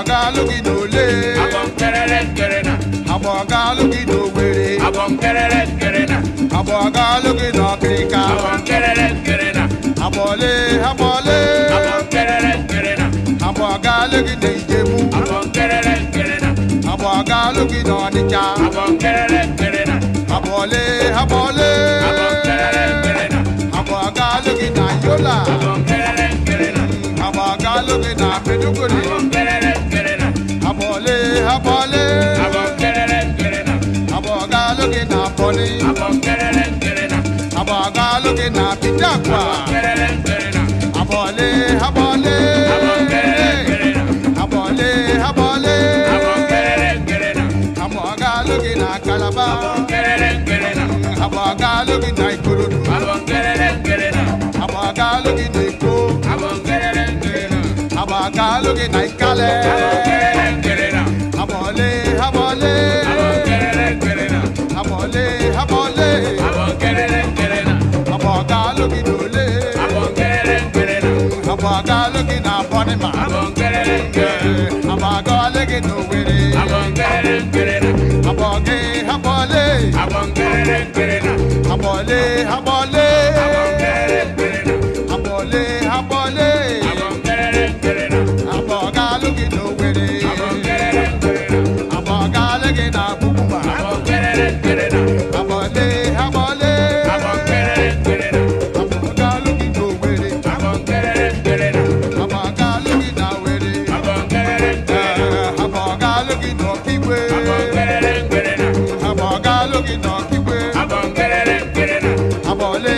Abagalugi no le. Abongerena. Abagalugi no were. Abongerena. Abagalugi no Africa. Abongerena. Abole, abole. Abongerena. Abagalugi no Ijebu. Abongerena. Abagalugi no Onitsha. Abongerena. Abole, abole. Abongerena. Abagalugi no Yola. Abongerena. Abagalugi no Maiduguri. Abongerena. Abole, abole. Abongerena. Abagalugi no Boni. Abongerena. Abagalugi no Bijakwa. Abongerena. Abole, abole. Abongerena. Abole, abole. Abongerena. Abagalugi no Kalabari. Abongerena. Abagalugi no Ikorodu. Abongerena. Abagalugi no Iko. Abongerena. Abagalugi no Ikale. Abongerena. Abole, abole. Abongerena. Abole, abole. Abongerena. Abagalugi no le. Abongerena. Abagalugi no Bonima. Abongerena. Abagalugi no Were. Abongerena. Abage, abole. Abongerena. Abole, abole. Abongerena. Abole, abole. Abongerena. Abagalugi no Were. Abongerena. Abagalugi no Buguma. Abongerena. Abole, abole. Abongerena. Abagalugi no Were. Abongerena. Abagalugi no Were. Abongerena. Abagalugi no Kiwe. Abongerena. Abagalugi no Kiwe. Abongerena. Abole,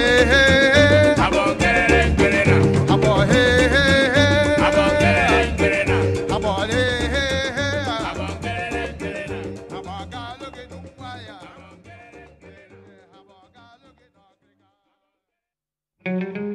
Abongerena. abole, Abongerena. abole. Abongerena. Abagalugi no Waya. Abagalugi no Africa.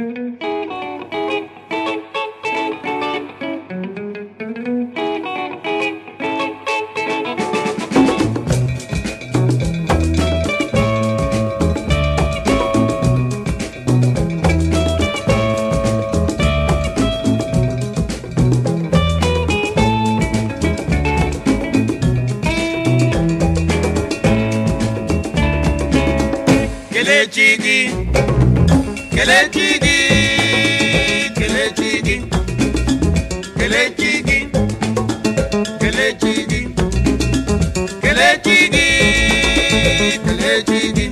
Kele Chi Gi. Kele Chi Gi. Kele Chi Gi. Kele Chi Gi. Kele Chi Gi. Kele Chi Gi. Kele Chi Gi.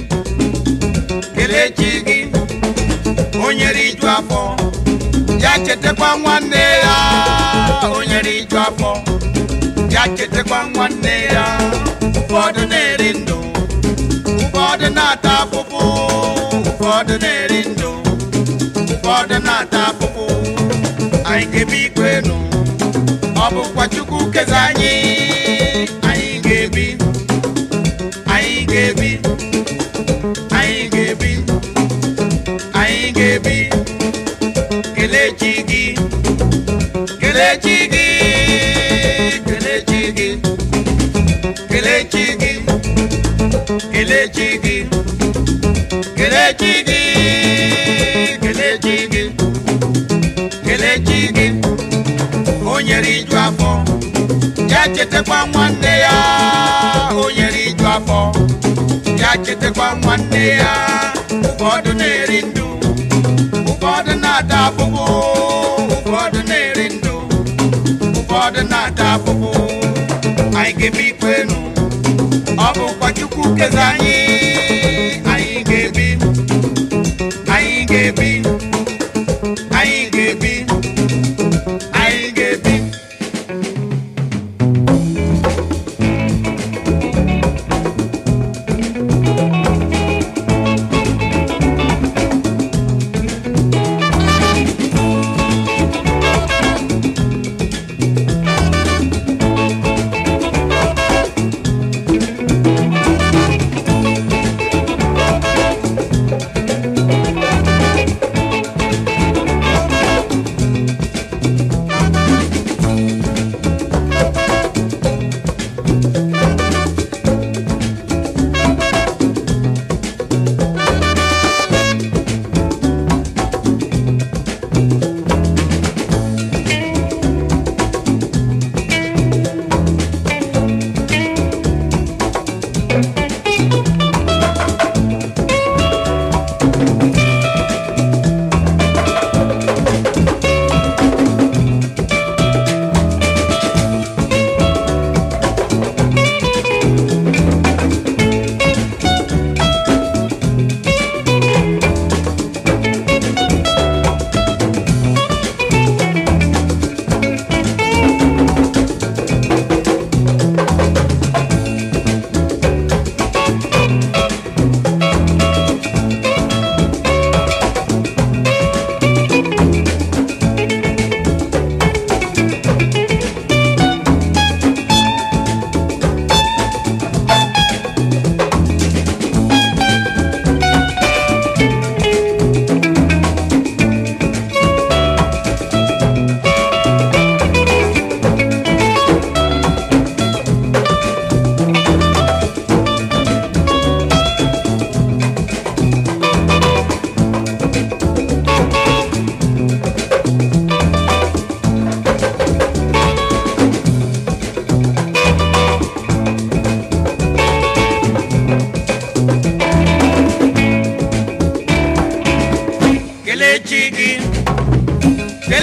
Kele Chi Gi. Onye riju afọ ya chetekwa nwanne ya. Onye riju afọ ya chetekwa nwanne ya. Ụfọdụ na-eri ndụ, ụfọdụ na-ata afụfụ, ụfọdụ na-eri ndụ, ụfọdụ na-ata afụfụ. Anyị ga-ebi ikpe nụ, ọ bụkwa Chukwu keze anyị. Anyị ga-ebi, anyị ga-ebi, anyị ga-ebi, anyị ga-ebi. Kele Chi Gi. Kele Chi Gi. Kele Chi Gi. Kele Chi Gi. Kele Chi Gi. Kele Chi Gi. Kele Chi Gi. Kele Chi Gi. Onye riju afọ ya chetekwa nwanne ya. Onye riju afọ ya chetekwa nwanne ya. Ụfọdụ na-eri ndụ, ụfọdụ na-ata afụfụ, ụfọdụ na-eri ndụ, ụfọdụ na-ata afụfụ. Anyị ga-ebi ikpe nụ, ọ bụkwa Chukwu keze anyị. Anyị ga-ebi, anyị ga-ebi, anyị ga-ebi, anyị ga-ebi.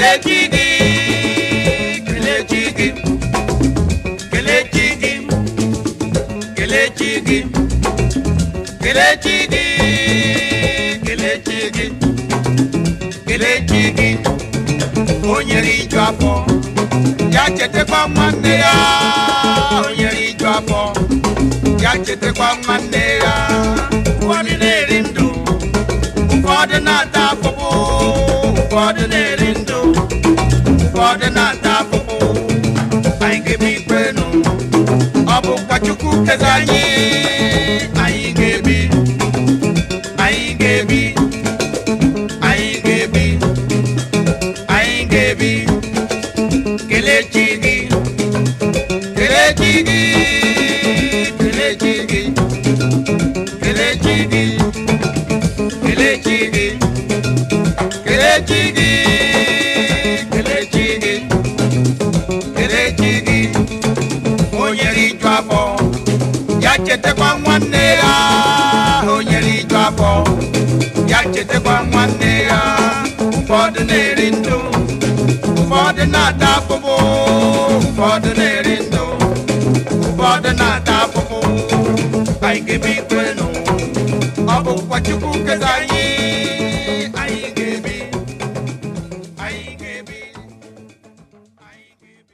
Kele Chi Gi, Kele Chi Gi, Kele Chi Gi, Kele Chi Gi, Kele Chi Gi, Kele Chi Gi, Kele Chi Gi. Onyeri iju afọ, ya chetekwa nwanne ya. Onyeri iju afọ, ya chetekwa nwanne ya. Ụfọdụ na-eri ndụ, ụfọdụ na-ata afụfụ. Ụfọdụ na-eri ndụ, ụfọdụ na-ata afụfụ. Anyị ga-ebi ikpe nụ, ọ bụkwa Chukwu keze anyị. Anyị ga-ebi, anyị ga-ebi, anyị ga-ebi, anyị ga-ebi. Kele Chi Gi, Kele Chi Gi, Kele Chi Gi, Kele Chi Gi, Kele Chi Gi, Kele Chi Gi, Kele Chi Gi, Kele Chi Gi. Onyeri iju afọ, ya chetekwa nwanne ya. Onyeri iju afọ, ya chetekwa nwanne ya. Ụfọdụ na-eri ndụ, ụfọdụ na-ata afụfụ. Ụfọdụ na-eri ndụ, ụfọdụ na-ata afụfụ. Anyị ga-ebi ikpe nụ, ọ bụkwa Chukwu keze anyị. Anyị ga-ebi, anyị ga-ebi, anyị ga-ebi.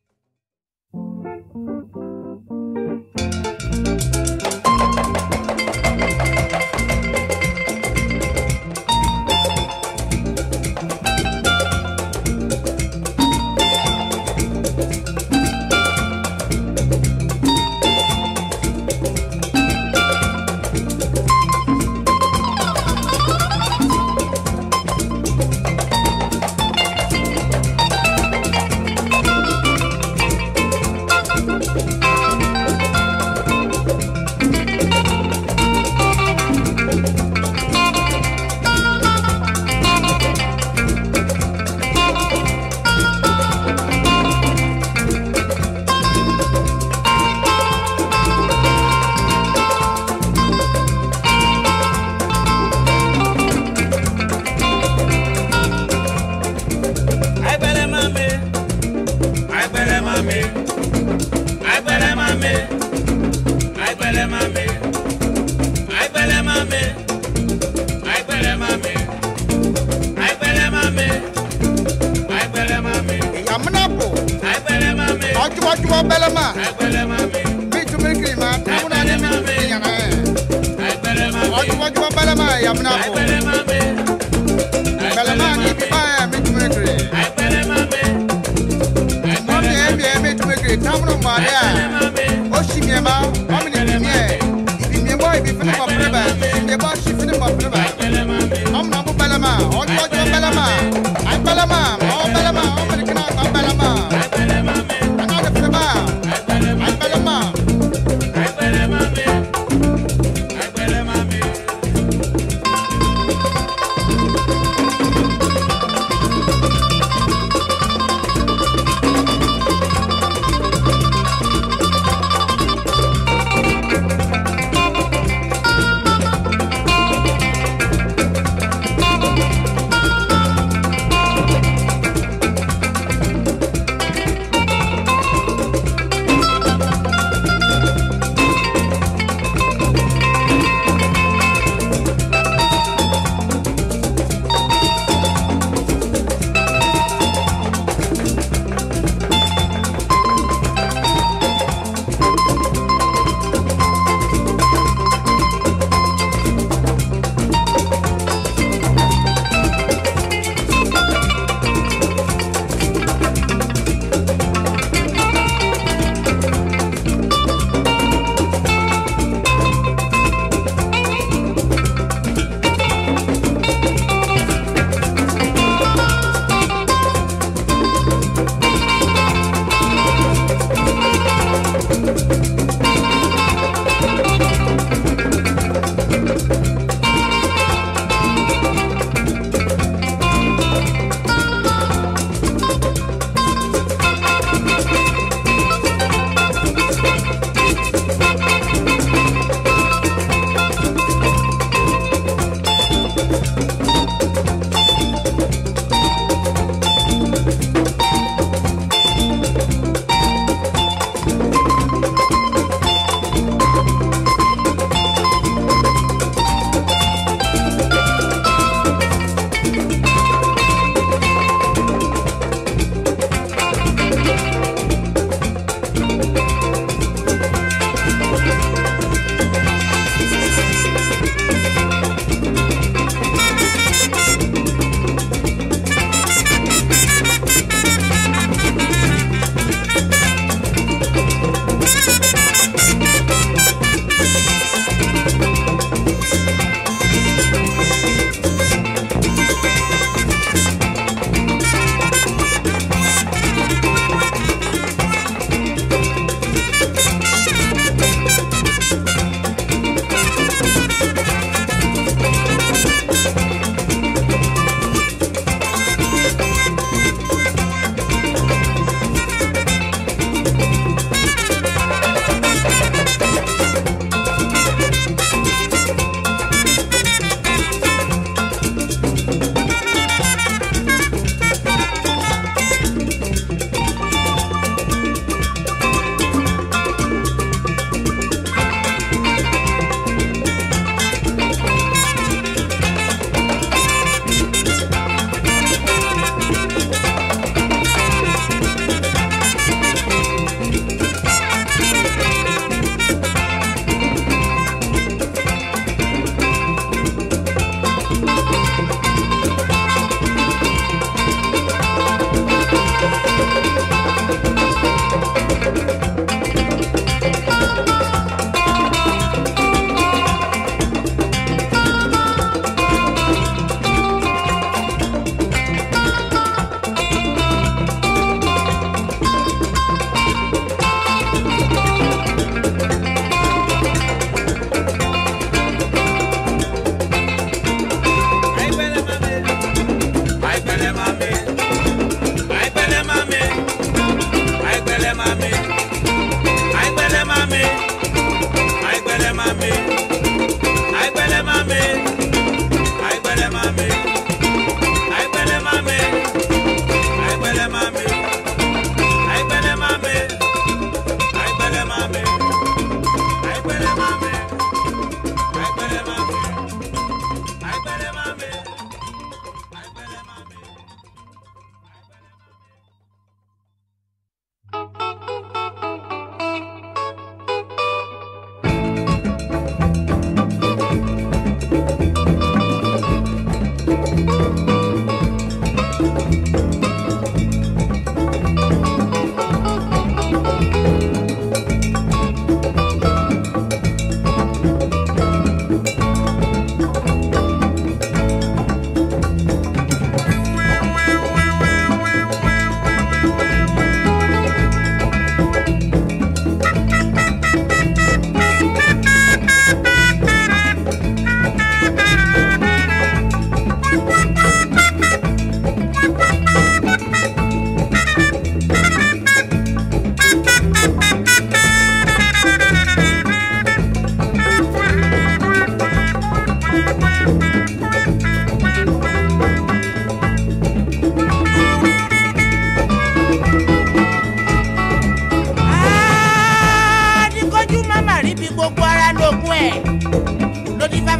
Belema, me to make him a Belema, Yamna, Belema, me to make it. Me to make it. Town of Maria, Oshima, how many if you boy be finished for forever, the boss she finished for forever. I'm not Belema, all your Belema, I'm Belema, all Belema, how many can I come Belema?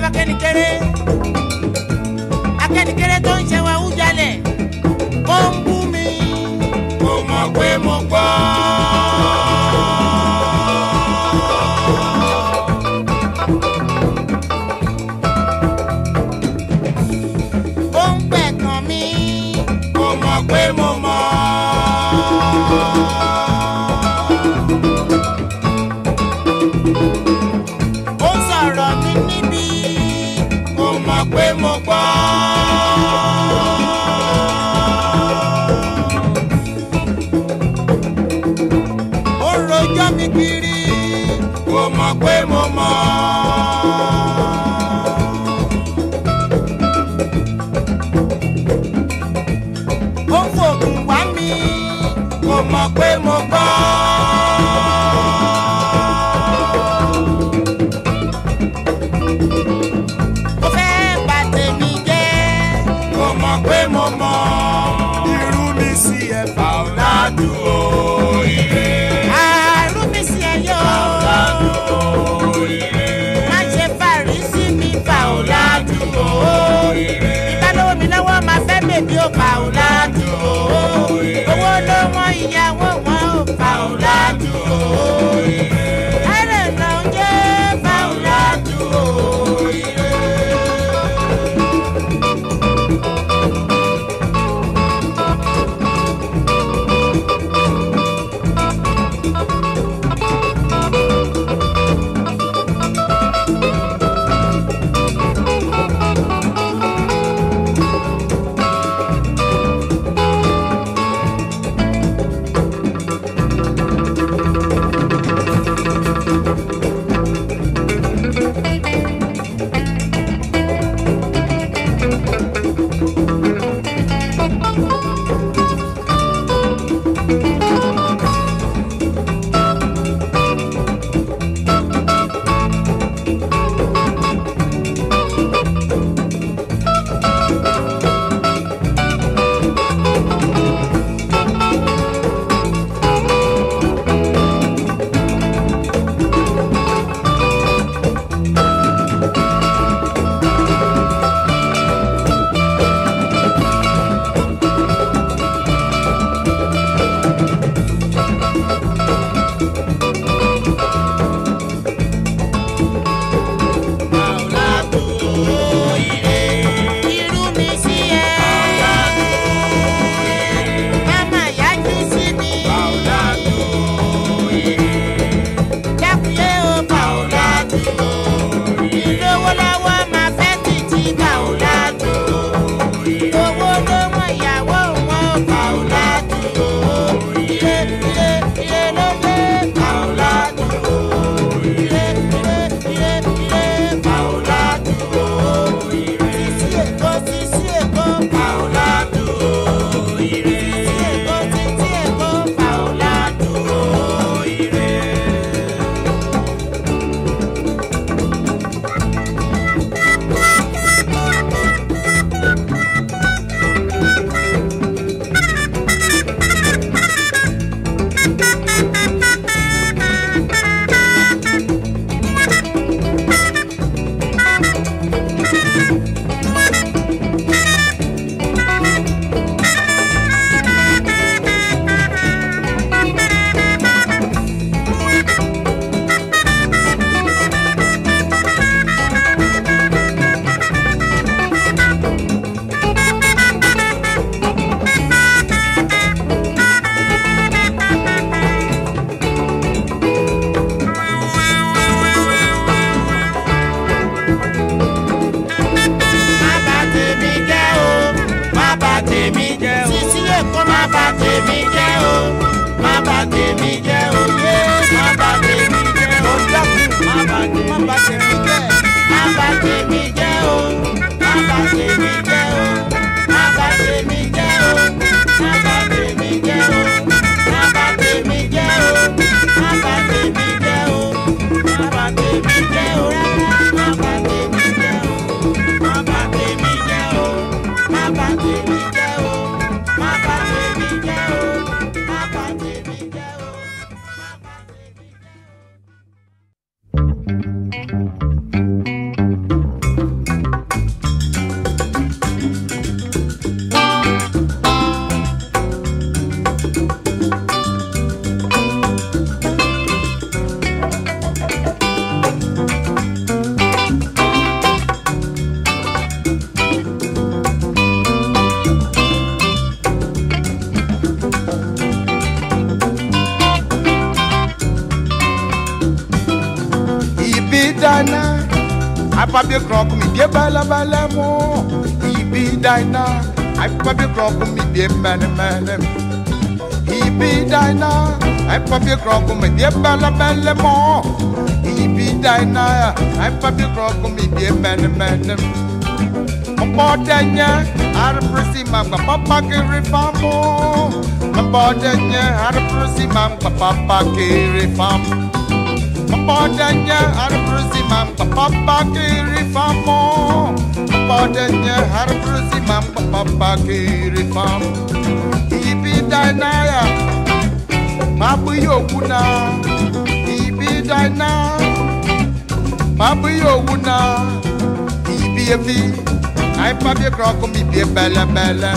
Akẹ́nikẹ́rẹ́ tó ń ṣe wa wújalẹ̀. Onbumi. Mo mọ̀ pé mo gbọ́. Ó ń pẹ̀kàn mi. Mo mọ̀ pé mo mọ̀. Ó ń sọ̀rọ̀ mi níbí. Mo mọ̀ pé mo gbọ́. Ó ń rojọ́ mi kiri. Mo mọ̀ pé mo mọ̀. Ó ń fògùn wá mi. Mo mọ̀ pé mo gbọ́. Ó fẹ́ bà tèmi jẹ́. Mo mọ̀ pé mo mọ̀. Irú mi sí ẹ̀fà ọ̀làdùn òye. Àrùn mi sí ẹ̀yọ́. Ọ̀làdùn òye. Má ṣe fàrí sí mi fà ọ̀làdùn òye. Ìbálòwò mi lọ́wọ́ máa fẹ́ bèbí ó fà ọ̀làdùn òye. Owó ló wọ́n ìyàwó wọn ó fà ọ̀làdùn òye. Ẹ̀rẹ̀ náà jẹ́ fà ọ̀làdùn òye. probably crock me, dear Belema. Ibi Dyna, I probably crock me, dear man. Ibi Dyna, I probably crock me, dear Belema. Ibi Dyna, I probably crock me, dear man. Mbodenya, arpresi mama papa kiri famo. Mbodenya, arpresi mama papa kiri famo. Mbodenya, arpresi mama papa kiri famo. Mbodenya, arpresi mama papa kiri famo. Ibi Dyna, babu yoguna. Ibi Dyna, babu yoguna. Ibi I probably crock me, dear Belema.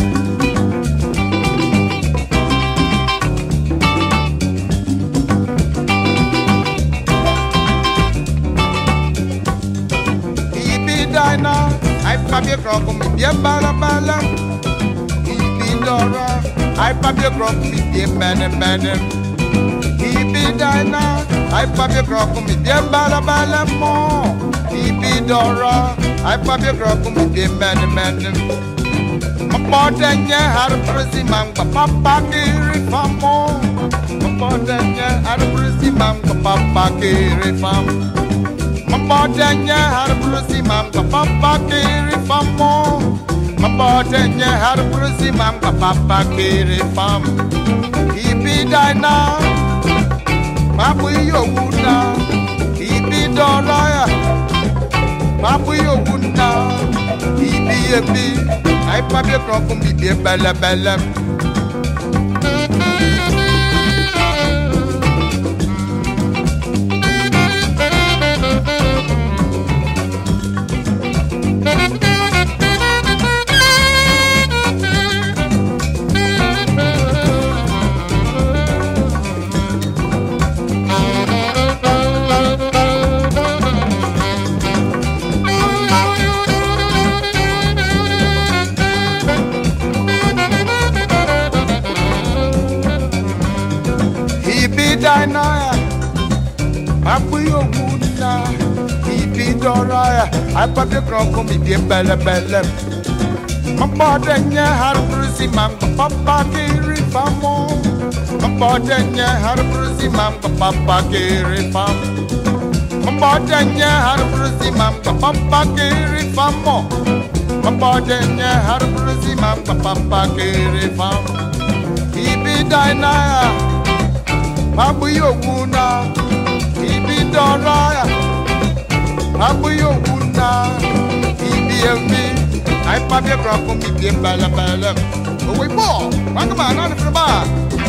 Ibi Dyna, I probably crock me, dear Belema. Ibi Dora, I probably crock me, dear man. Ibi Dyna, I probably crock me, dear Belema. Ibi Dora, I probably crock me, dear man. Mbodenya, arpresi mama papa kiri famo. Mbodenya, arpresi mama papa kiri famo. Mbodenya, arpresi mama papa kiri famo. Mbodenya, arpresi mama papa kiri famo. Ibi Dyna, babu yoguna. Ibi Dora, babu yoguna. Ibi, I probably crock me, dear Belema. Dyna, babu yoguna. Ibi Dora, I probably crock me, dear Belema. Mbodenya, arpresi mama papa kiri famo. Mbodenya, arpresi mama papa kiri famo. Mbodenya, arpresi mama papa kiri famo. Mbodenya, arpresi mama papa kiri famo. Ibi Dyna, babu yoguna. Ibi Dora, babu yoguna. Ibi I probably crock me, dear Belema. Oh, wait, boy, welcome on, on the bar.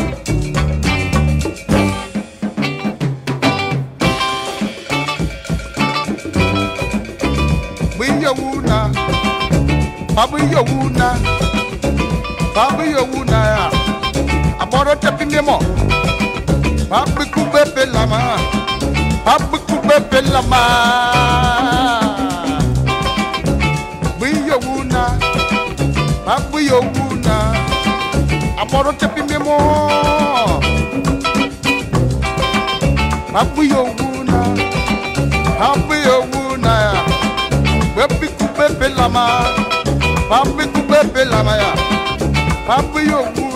We yoguna, babu yoguna. Babu yoguna. Aboro tapping them up. Babu kube Belema. Babu kube Belema. We yoguna. Babu yoguna. Aboro tapping them up. Babu yoguna. Babu yoguna. Babu kube Belema. Babu kube Belema. Babu yoguna.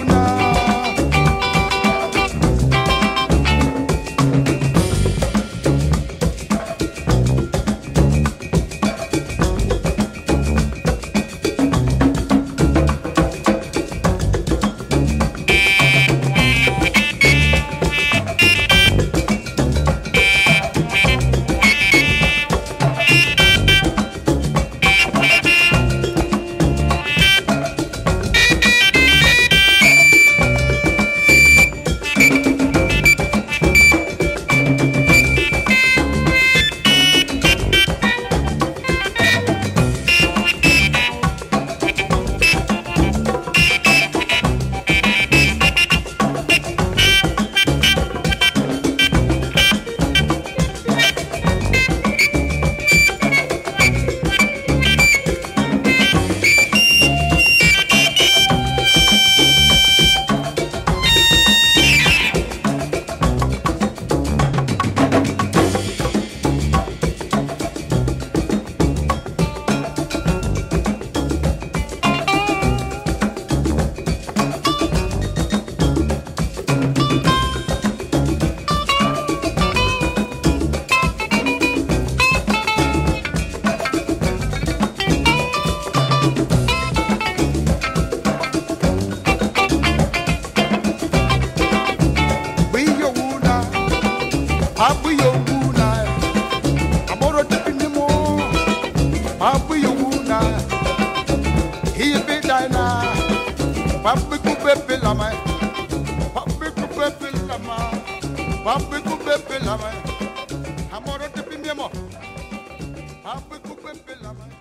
Papu Yoguna, Amoro Tipinimo, Papu Yoguna, Ibi Dyna, Papu Kupe Lama, Papu Kupe Lama, Papu Kupe Lama, Amoro Tipinimo, Papu Kupe Lama.